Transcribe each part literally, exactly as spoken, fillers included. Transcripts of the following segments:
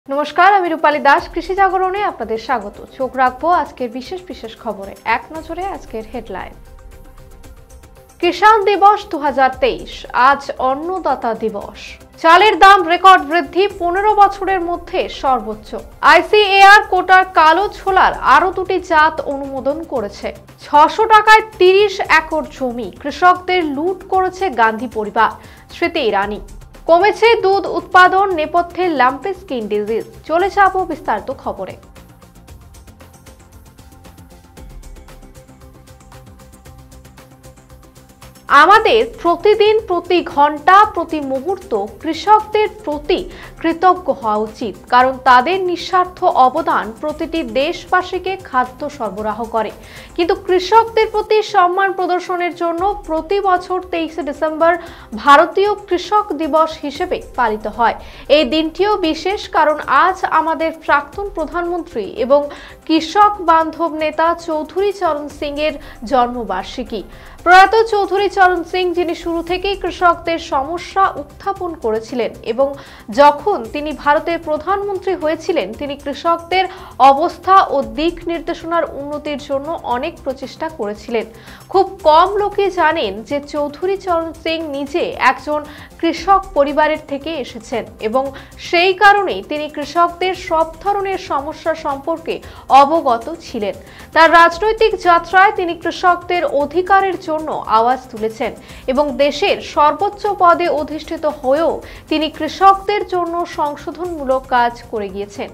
নমস্কার, আমি রূপালী দাস। কৃষি জাগরণে আপনাদের স্বাগত। চোখ রাখবো আজকের বিশেষ বিশেষ খবরে। এক নজরে আজকের হেডলাইন। কিষাণ দিবস দু হাজার তেইশ, আজ অন্নদাতা দিবস। চালের দাম রেকর্ড বৃদ্ধি, পনেরো বছরের মধ্যে সর্বোচ্চ। আইসিএআর কোটার কালো ছোলার আরো দুটি জাত অনুমোদন করেছে। ছশো টাকায় তিরিশ একর জমি কৃষকদের লুট করেছে গান্ধী পরিবার, স্মৃতি ইরানি। কমেছে দুধ উৎপাদন, নেপথ্যে লাম্পি স্কিন ডিজিজ। চলে যাব বিস্তারিত খবরে। আমাদের প্রতিদিন, প্রতি ঘন্টা, প্রতি মুহূর্ত কৃষকদের প্রতি কৃতজ্ঞ হওয়া উচিত, কারণ তাদের নিঃস্বার্থ অবদান প্রতিটি দেশবাসীকে খাদ্য সরবরাহ করে। কিন্তু কৃষকদের প্রতি সম্মান প্রদর্শনের জন্য প্রতি বছর তেইশে ডিসেম্বর ভারতীয় কৃষক দিবস হিসেবে পালিত হয়। এই দিনটিও বিশেষ, কারণ আজ আমাদের প্রাক্তন প্রধানমন্ত্রী এবং কৃষক বান্ধব নেতা চৌধুরী চরণ সিং এর জন্মবার্ষিকী। প্রয়াত চৌধুরী চরণ সিং, যিনি শুরু থেকেই কৃষকদের সমস্যা উত্থাপন করেছিলেন এবং যখন তিনি ভারতের প্রধানমন্ত্রী হয়েছিলেন, তিনি কৃষকদের অবস্থা ও দিক নির্দেশনার উন্নতির জন্য অনেক প্রচেষ্টা করেছিলেন। খুব কম লোকে জানেন যে চৌধুরী চরণ সিং নিজে একজন কৃষক পরিবারের থেকে এসেছেন এবং সেই কারণেই তিনি কৃষকদের সব ধরনের সমস্যা সম্পর্কে অবগত ছিলেন। তার রাজনৈতিক যাত্রায় তিনি কৃষকদের অধিকারের জন্য আওয়াজ তুলেছেন এবং দেশের সর্বোচ্চ পদে অধিষ্ঠিত হয়েও তিনি কৃষকদের জন্য সংশোধনমূলক কাজ করে গিয়েছেন।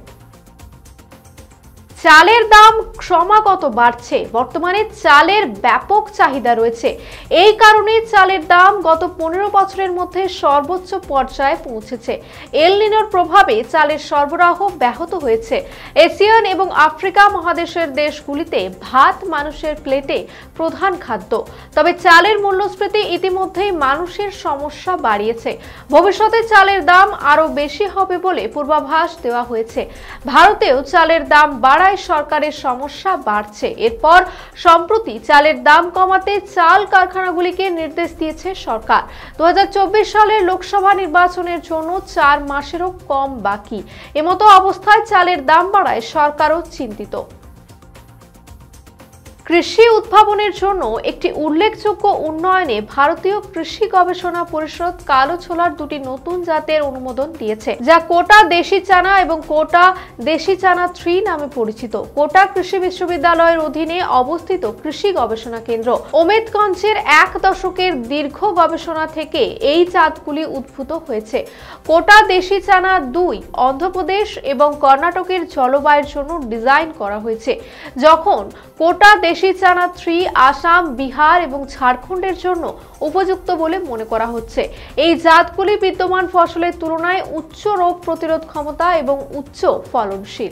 চালের দাম ক্রমাগত বাড়ছে। বর্তমানে চালের ব্যাপক চাহিদা রয়েছে। এই কারণে চালের দাম গত পনেরো বছরের মধ্যে সর্বোচ্চ পর্যায়ে পৌঁছেছে। এল নিনোর প্রভাবে চালের সরবরাহ ব্যাহত হয়েছে। এশিয়ান এবং আফ্রিকা মহাদেশের দেশগুলিতে ভাত মানুষের প্লেটে প্রধান খাদ্য। তবে চালের মূল্যস্ফীতি ইতিমধ্যেই মানুষের সমস্যা বাড়িয়েছে। ভবিষ্যতে চালের দাম আরো বেশি হবে বলে পূর্বাভাস দেওয়া হয়েছে। ভারতেও চালের দাম বাড়ায় সরকারের সমস্যা বাড়ছে। এরপর সম্প্রতি চালের দাম কমাতে চাল কারখানাগুলিকে নির্দেশ দিয়েছে সরকার। দু হাজার চব্বিশ সালের লোকসভা নির্বাচনের জন্য চার মাসেরও কম বাকি। এমতো অবস্থায় চালের দাম বাড়ায় সরকারও চিন্তিত। কৃষি উদ্ভাবনের জন্য একটি উল্লেখযোগ্য উন্নয়নে ভারতীয় কৃষি গবেষণা পরিষদ কালো ছোলার দুটি নতুন জাতের অনুমোদন দিয়েছে, যা কোটা দেশি চানা এবং কোটা দেশি চানা থ্রি নামে পরিচিত। কোটা কৃষি বিশ্ববিদ্যালয়ের অধীনে অবস্থিত কৃষি গবেষণা কেন্দ্র ওমেদগঞ্জের এক দশকের দীর্ঘ গবেষণা থেকে এই জাতগুলি উদ্ভূত হয়েছে। কোটা দেশি চানা দুই অন্ধ্রপ্রদেশ এবং কর্ণাটকের জলবায়ুর জন্য ডিজাইন করা হয়েছে, যখন কোটা দেশি চানা থ্রি আসাম, বিহার এবং ঝাড়খণ্ডের জন্য উপযুক্ত বলে মনে করা হচ্ছে। এই জাতগুলি বিদ্যমান ফসলের তুলনায় উচ্চ রোগ প্রতিরোধ ক্ষমতা এবং উচ্চ ফলনশীল।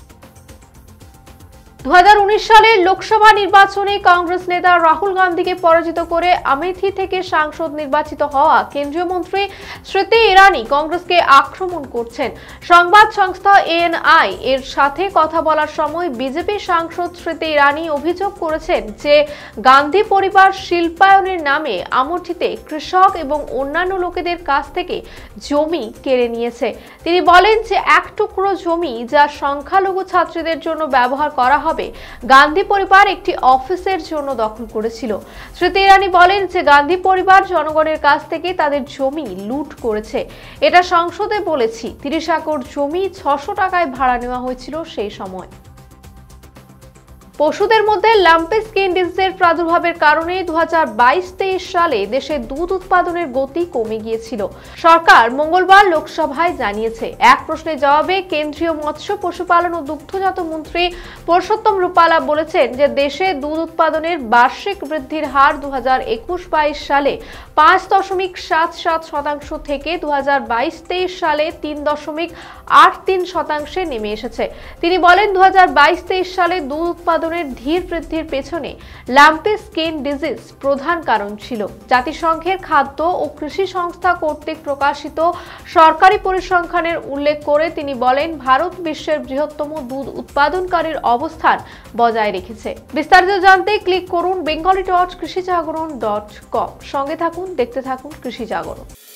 দু হাজার উনিশ সালের লোকসভা নির্বাচনে কংগ্রেস নেতা রাহুল গান্ধীকে পরাজিত করে আমেথি থেকে সাংসদ নির্বাচিত হওয়া কেন্দ্রীয় মন্ত্রী স্মৃতি ইরানি কংগ্রেসকে আক্রমণ করছেন। সংবাদ সংস্থা এএনআই এর সাথে কথা বলার সময় বিজেপি সাংসদ স্মৃতি ইরানি অভিযোগ করেছেন যে গান্ধী পরিবার শিল্পায়নের নামে আমেঠিতে কৃষক এবং অন্যান্য লোকেদের কাছ থেকে জমি কেড়ে নিয়েছে। তিনি বলেন যে এক টুকরো জমি যা সংখ্যালঘু ছাত্রীদের জন্য ব্যবহার করা হবে গান্ধী পরিবার একটি অফিসের জন্য দখল করেছিল। স্মৃতি ইরানি বলেন যে গান্ধী পরিবার জনগণের কাছ থেকে তাদের জমি লুট করেছে। এটা সংসদে বলেছি। তিরিশ একর জমি ছশো টাকায় ভাড়া নেওয়া হয়েছিল সেই সময়। পশুদের মধ্যে লাম্পি স্কিন ডিজিজের প্রাদুর্ভাবের কারণে দু হাজার বাইশ তেইশ সালে দেশে দুধ উৎপাদনের গতি কমে গিয়েছিল, সরকার মঙ্গলবার লোকসভায় জানিয়েছে। এক প্রশ্নের জবাবে কেন্দ্রীয় মৎস্য, পশুপালন ও দুগ্ধজাত মন্ত্রী পুরুষোত্তম রূপালা বলেছেন যে দেশে দুধ উৎপাদনের বার্ষিক বৃদ্ধির হার দু হাজার একুশ বাইশ সালে পাঁচ দশমিক সাত সাত শতাংশ থেকে দু হাজার বাইশ তেইশ সালে তিন দশমিক আট তিন শতাংশে নেমে এসেছে। তিনি বলেন দু হাজার বাইশ তেইশ সালে দুধ উৎপাদনের ধীর বৃদ্ধির পেছনে লাম্পি স্কিন ডিজিজ প্রধান কারণ ছিল। জাতিসংঘের খাদ্য ও কৃষি সংস্থা কর্তৃক প্রকাশিত সরকারি পরিসংখ্যানের উল্লেখ করে তিনি বলেন ভারত বিশ্বের বৃহত্তম দুধ উৎপাদনকারীর অবস্থান বজায় রেখেছে। বিস্তারিত জানতে ক্লিক করুন বেঙ্গলি ডট কৃষি জাগরণ ডট কম। সঙ্গে থাকুন, দেখতে থাকুন কৃষি জাগরণ।